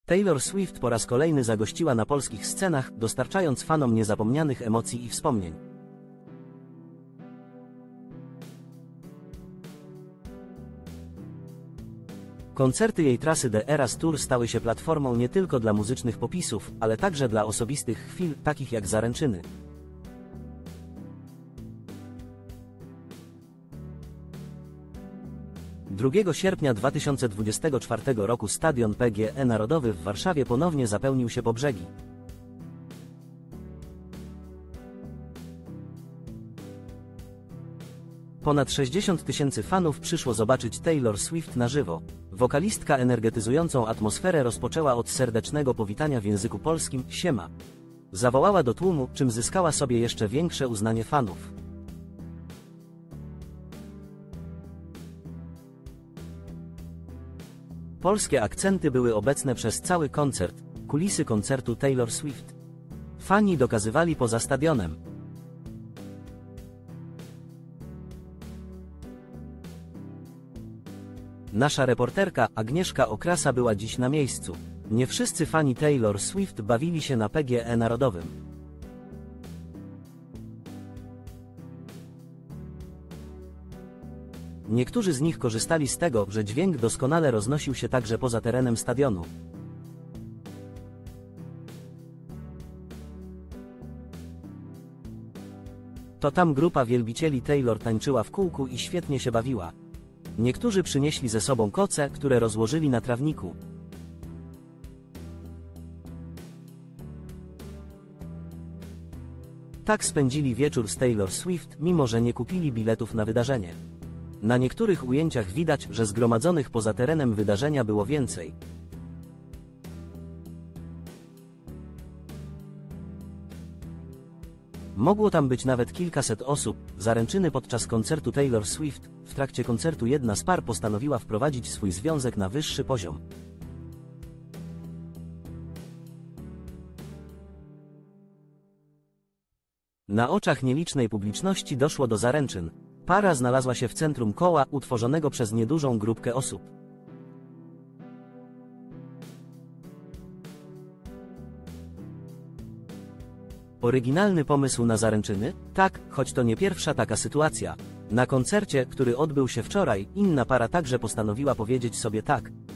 Taylor Swift po raz kolejny zagościła na polskich scenach, dostarczając fanom niezapomnianych emocji i wspomnień. Koncerty jej trasy The Eras Tour stały się platformą nie tylko dla muzycznych popisów, ale także dla osobistych chwil, takich jak zaręczyny. Drugiego sierpnia 2024 roku stadion PGE Narodowy w Warszawie ponownie zapełnił się po brzegi. Ponad 60 000 fanów przyszło zobaczyć Taylor Swift na żywo. Wokalistka energetyzującą atmosferę rozpoczęła od serdecznego powitania w języku polskim „Siema”. Zawołała do tłumu, czym zyskała sobie jeszcze większe uznanie fanów. Polskie akcenty były obecne przez cały koncert, kulisy koncertu Taylor Swift. Fani dokazywali poza stadionem. Nasza reporterka Agnieszka Okrasa była dziś na miejscu. Nie wszyscy fani Taylor Swift bawili się na PGE Narodowym. Niektórzy z nich korzystali z tego, że dźwięk doskonale roznosił się także poza terenem stadionu. To tam grupa wielbicieli Taylor tańczyła w kółku i świetnie się bawiła. Niektórzy przynieśli ze sobą koce, które rozłożyli na trawniku. Tak spędzili wieczór z Taylor Swift, mimo że nie kupili biletów na wydarzenie. Na niektórych ujęciach widać, że zgromadzonych poza terenem wydarzenia było więcej. Mogło tam być nawet kilkaset osób. Zaręczyny podczas koncertu Taylor Swift. W trakcie koncertu jedna z par postanowiła wprowadzić swój związek na wyższy poziom. Na oczach nielicznej publiczności doszło do zaręczyn. Para znalazła się w centrum koła, utworzonego przez niedużą grupkę osób. Oryginalny pomysł na zaręczyny? Tak, choć to nie pierwsza taka sytuacja. Na koncercie, który odbył się wczoraj, inna para także postanowiła powiedzieć sobie tak.